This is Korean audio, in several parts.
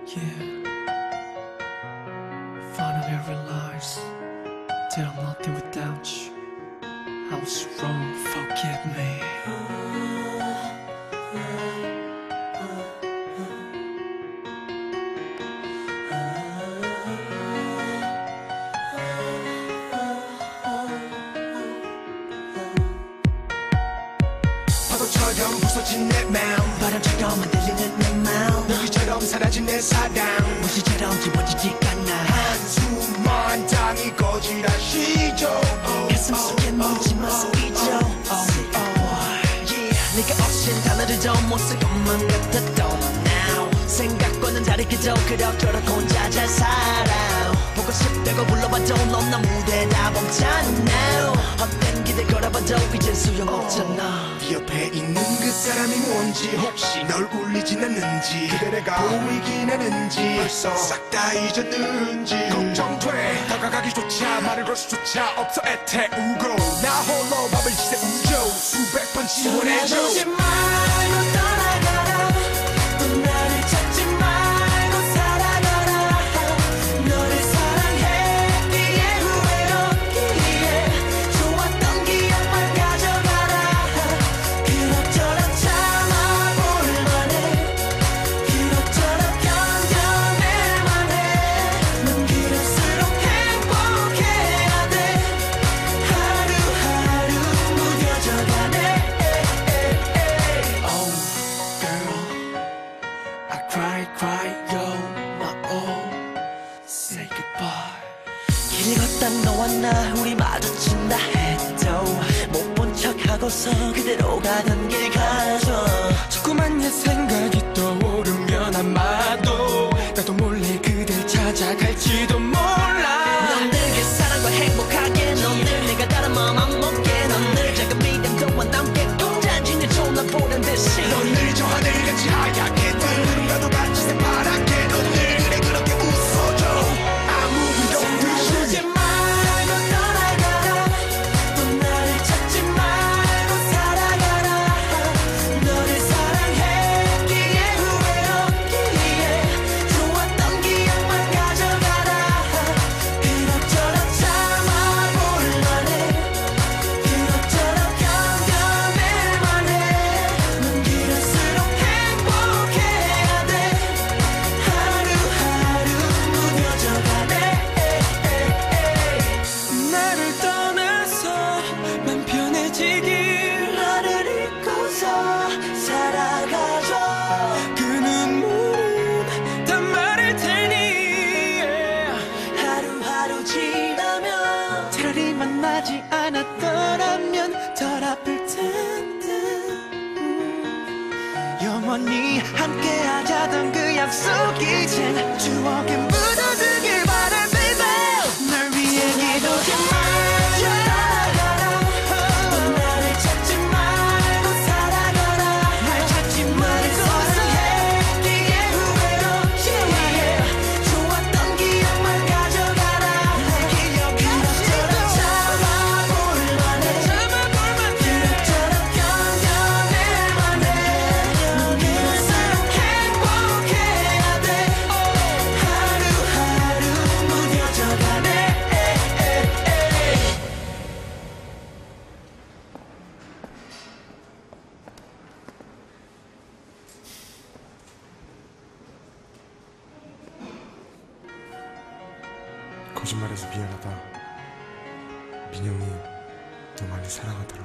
Yeah. Finally realized that I'm nothing without you. I was wrong, forgive me. 파도처럼 부서진 내 마음, 바람처럼 흔들리는 내 마음, 무기처럼 사라진 내 사랑, 무시처럼 지워지지가 않아. 한숨만 당이 거지라시죠. 가슴 속에 묻지마 쓰이죠. 네가 없인 단어를 더 못 쓸 것만 같았던 now. 생각과는 다르게도 그럭저럭 혼자 잘 살아. 보고 싶다고 불러봐도 넌 나 무대다 멈췄나. 헛된 기대 걸어봐도 이젠 소용없잖아. 네 옆에 있는 그 사람이 뭔지, 혹시 널 울리진 않는지, 그대 내가 보이긴 하는지, 벌써 싹 다 잊었는지 걱정돼. 다가가기조차 말을 걸 수조차 없어. 애태우고 나 홀로 밤을 지새우죠. 수백 번 지원해줘. 떠나지 말고 떠나가라. 또 나를 찾지 말고 살아가라. 너를 사랑했기에 후회롭기에 좋았던 기억만 가져가라. 그럭저럭 참아볼 만해. 그럭저럭 견뎌낼 만해. 넌 길을수록 행복해야 돼. 하루하루 무뎌져가네. Oh girl, I cry, you're my all. Say goodbye. 길 걷다 너와 나 우리 마주친다 해도 못 본 척하고서 그대로 가던 길 가죠. 자꾸만 옛 생각이 떠오르면 아마도 나도 몰래 그댈 찾아갈지도 몰라. 넌 늘 그 사랑과 행복하게, 넌 늘 내가 다른 마음 안 먹게, 넌 늘 작은 믿음도와 남게 공자진을 존나 보는 듯이. 넌 늘 저 하늘같이 하얗게, 늘 누군가도 같이 새파랗게, 넌 늘 그래 그렇게 웃어줘. 아무 일 없듯이. 떠나지 말고 떠나가라. 또 나를 찾지 말고 살아가라. 너를 사랑했기에 후회롭기에 좋았던 기억만 가져가라. 그럭저럭 참아볼 만해. 그럭저럭 견뎌낼 만해. 넌 길을수록 행복해야 돼. 하루하루 무뎌져가네. 나를 떠나서 맘 편해지길. 너를 잊고서 살아가줘. 그 눈물은 다 말할 테니. 하루하루 지나면 차라리 만나지 않았더라면 덜 아플 텐데. 영원히 함께하자던 그 약속 이젠 추억에 묻어두길 바래 baby. 널 위해 기도지 말고 떠나가라. 또 나를 찾지 말고 살아가라. 날 찾지 말고 사랑했기에 후회롭기에 좋았던 기억만 가져가라. 내 기억처럼 참아볼 만해. 그럭저럭 견뎌낼 만해. 넌 길을수록 행복해야 돼. 하루하루 무뎌져가네. 거짓말해서 미안하다. 민영이 너 많이 사랑하더라.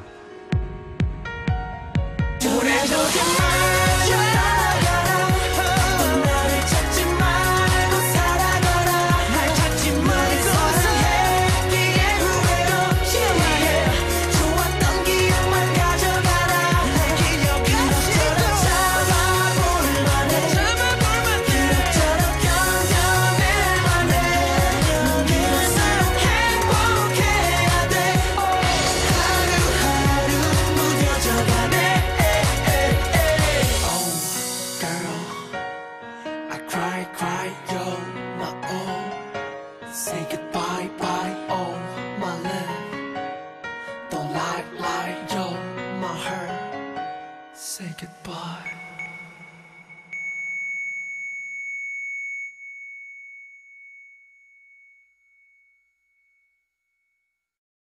보내주지 말고 떠나가라. 또 나를 찾지 말고 살아가라. 날 찾지 말고 사랑했기에 후회롭기에 좋았던 기억만 가져가라. 내 기억처럼 참아볼 만해. 그럭저럭 견뎌낼 만해. 넌 길을수록 행복해야 돼. 하루하루 무뎌져가네. Oh girl, I cry, you're my all. Say goodbye, oh my love. Don't lie, you're my heart. Say goodbye.